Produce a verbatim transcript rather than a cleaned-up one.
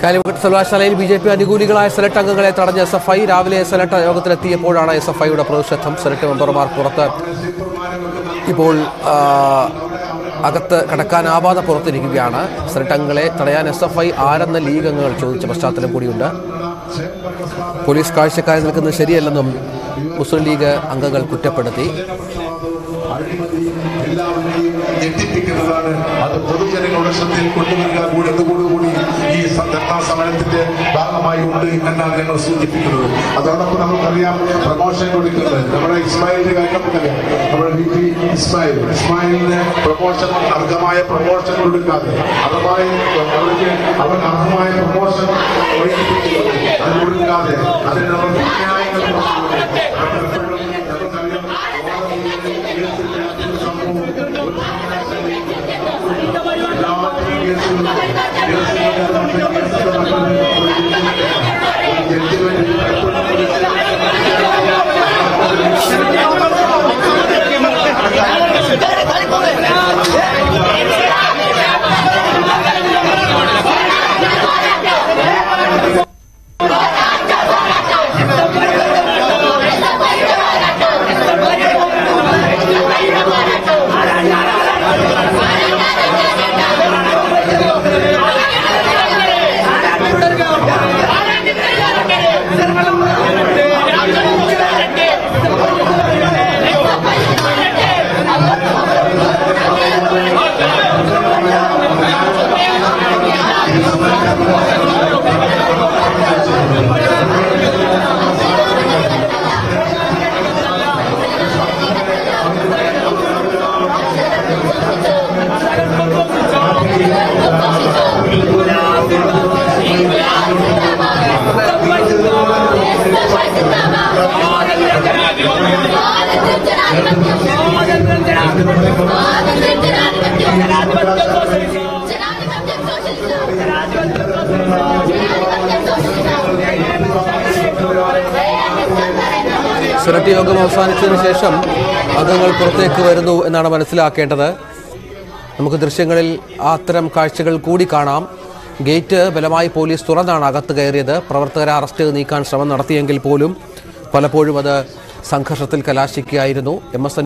കാലിക്കറ്റ് സർവകലാശാലയിൽ B J P അനുകൂലികളായ senate അംഗങ്ങളെ തടഞ്ഞ എസ് എഫ് ഐ രാവിലെ സെനറ്റ് യോഗത്തിലെത്തിയപ്പോഴാണ് എസ് എഫ് ഐയുടെ പ്രതിഷേധം. സെനറ്റ് മെമ്പർമാർ പുറത്ത് ഇപ്പോൾ അകത്ത് കടക്കാനാവാതെ പുറത്തിരിക്കുകയാണ്. സെനറ്റ് അംഗങ്ങളെ തടയാൻ എസ് എഫ് ഐ ആരെന്ന ലീഗ് അംഗങ്ങൾ ചോദിച്ച പശ്ചാത്തലം കൂടിയുണ്ട്. പോലീസ് കാഴ്ചക്കാരെ നിൽക്കുന്നത് ശരിയല്ലെന്നും മുസ്ലിം ലീഗ് അംഗങ്ങൾ കുറ്റപ്പെടുത്തി. ഞെട്ടിപ്പിക്കുന്നതാണ്. അത് പൊതുജനങ്ങളുടെ ശ്രദ്ധയിൽ കൊണ്ടുവരിക കൂടി കൂടി ഈ ധർണാ സമരത്തിന്റെ ഭാഗമായി ഉണ്ട് എന്നാണ് ഞങ്ങൾ സൂചിപ്പിക്കുന്നത്. അതോടൊപ്പം നമുക്കറിയാം പ്രമോഷൻ കൊടുക്കുന്നത് നമ്മുടെ ഇസ്മായിലിന്റെ കാര്യം നമുക്കറിയാം. നമ്മുടെ വി പി ഇസ്മായിൽ ഇസ്മായിലിന് പ്രമോഷൻ അർഹമായ പ്രമോഷൻ കൊടുക്കാതെ അർഹമായ അവർക്ക് അവർ അർഹമായ പ്രമോഷൻ അത് കൊടുക്കാതെ അതിന് നമ്മൾ ന്യായങ്ങൾ സെനറ്റ് യോഗം അവസാനിച്ചതിന് ശേഷം അംഗങ്ങൾ പുറത്തേക്ക് വരുന്നു എന്നാണ് മനസ്സിലാക്കേണ്ടത്. നമുക്ക് ദൃശ്യങ്ങളിൽ അത്തരം കാഴ്ചകൾ കൂടി കാണാം. ഗേറ്റ് ബലമായി പോലീസ് തുറന്നാണ് അകത്ത് കയറിയത്. പ്രവർത്തകരെ അറസ്റ്റ് നീക്കാൻ ശ്രമം നടത്തിയെങ്കിൽ പോലും പലപ്പോഴും അത് സംഘർഷത്തിൽ കലാശിക്കുകയായിരുന്നു. M S